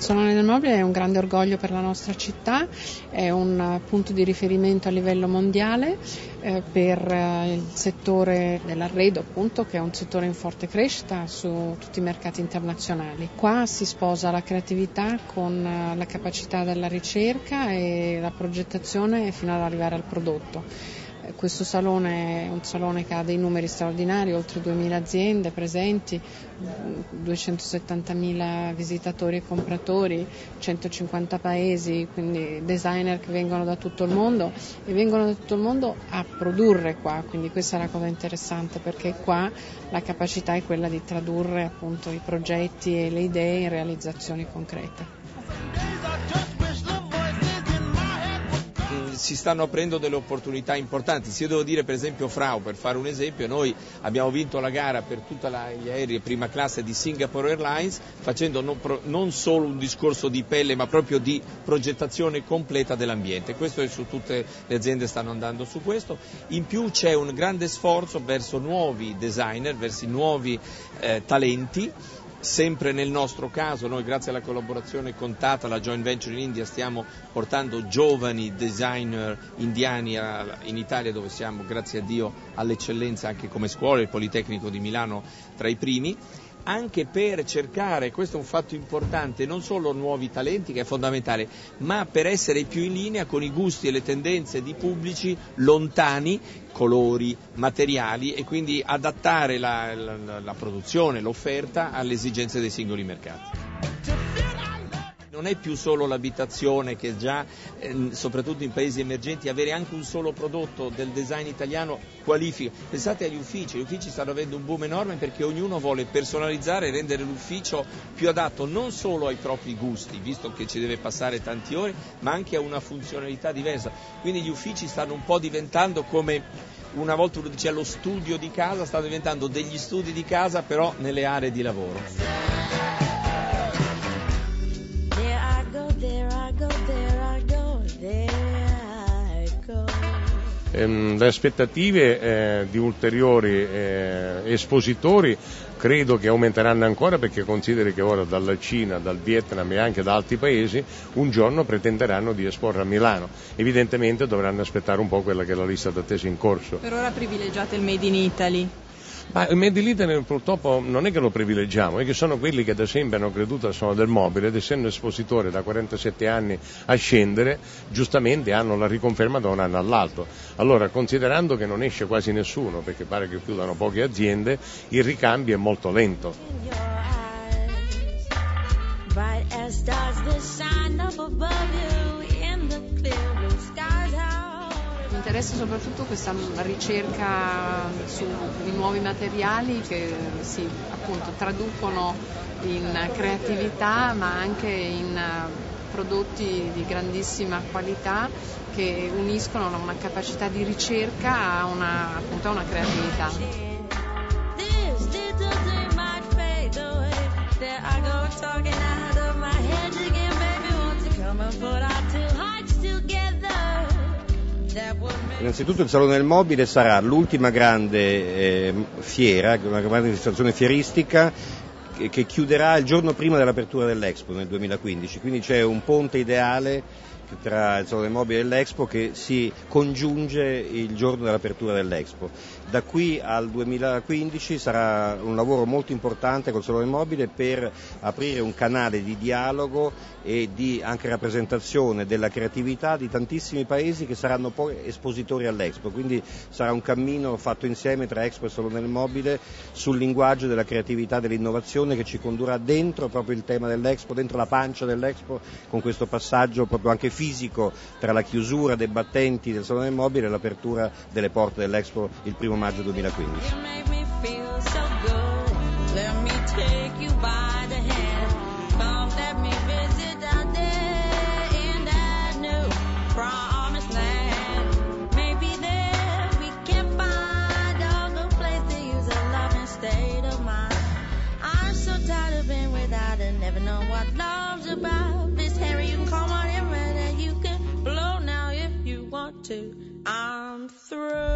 Salone del Mobile è un grande orgoglio per la nostra città, è un punto di riferimento a livello mondiale per il settore dell'arredo, appunto, che è un settore in forte crescita su tutti i mercati internazionali. Qua si sposa la creatività con la capacità della ricerca e la progettazione fino ad arrivare al prodotto. Questo salone è un salone che ha dei numeri straordinari, oltre 2000 aziende presenti, 270.000 visitatori e compratori, 150 paesi, quindi designer che vengono da tutto il mondo e vengono da tutto il mondo a produrre qua, quindi questa è la cosa interessante, perché qua la capacità è quella di tradurre appunto i progetti e le idee in realizzazioni concrete. Si stanno aprendo delle opportunità importanti. Se io devo dire per esempio Frau, per fare un esempio, noi abbiamo vinto la gara per tutti gli aerei prima classe di Singapore Airlines, facendo non solo un discorso di pelle ma proprio di progettazione completa dell'ambiente. Questo è su tutte le aziende stanno andando su questo. In più c'è un grande sforzo verso nuovi designer, verso nuovi talenti. Sempre nel nostro caso, noi grazie alla collaborazione con Tata, la joint venture in India, stiamo portando giovani designer indiani in Italia, dove siamo, grazie a Dio, all'eccellenza anche come scuola, il Politecnico di Milano tra i primi, anche per cercare, questo è un fatto importante, non solo nuovi talenti, che è fondamentale, ma per essere più in linea con i gusti e le tendenze di pubblici lontani, colori, materiali, e quindi adattare la produzione, l'offerta alle esigenze dei singoli mercati. Non è più solo l'abitazione, che già, soprattutto in paesi emergenti, avere anche un solo prodotto del design italiano qualifica. Pensate agli uffici, gli uffici stanno avendo un boom enorme perché ognuno vuole personalizzare e rendere l'ufficio più adatto non solo ai propri gusti, visto che ci deve passare tanti ore, ma anche a una funzionalità diversa. Quindi gli uffici stanno un po' diventando come, una volta uno diceva lo studio di casa, stanno diventando degli studi di casa però nelle aree di lavoro. Le aspettative di ulteriori espositori credo che aumenteranno ancora, perché consideri che ora dalla Cina, dal Vietnam e anche da altri paesi un giorno pretenderanno di esporre a Milano. Evidentemente dovranno aspettare un po' quella che è la lista d'attesa in corso. Per ora privilegiate il Made in Italy? Ma il Made in Italy purtroppo non è che lo privilegiamo, è che sono quelli che da sempre hanno creduto al Salone del Mobile, ed essendo espositore da 47 anni a scendere, giustamente hanno la riconferma da un anno all'altro. Allora, considerando che non esce quasi nessuno, perché pare che chiudano poche aziende, il ricambio è molto lento. Mi interessa soprattutto questa ricerca sui nuovi materiali che si appunto traducono in creatività, ma anche in prodotti di grandissima qualità che uniscono una capacità di ricerca a una creatività. Innanzitutto il Salone del Mobile sarà l'ultima grande fiera, una grande manifestazione fieristica che chiuderà il giorno prima dell'apertura dell'Expo nel 2015, quindi c'è un ponte ideale tra il Salone del Mobile e l'Expo che si congiunge il giorno dell'apertura dell'Expo. Da qui al 2015 sarà un lavoro molto importante col Salone del Mobile per aprire un canale di dialogo e di anche rappresentazione della creatività di tantissimi paesi che saranno poi espositori all'Expo, quindi sarà un cammino fatto insieme tra Expo e Salone del Mobile sul linguaggio della creatività, dell'innovazione, che ci condurrà dentro proprio il tema dell'Expo, dentro la pancia dell'Expo, con questo passaggio proprio anche fisico tra la chiusura dei battenti del Salone del Mobile e l'apertura delle porte dell'Expo il 1 maggio 2015. I'm through.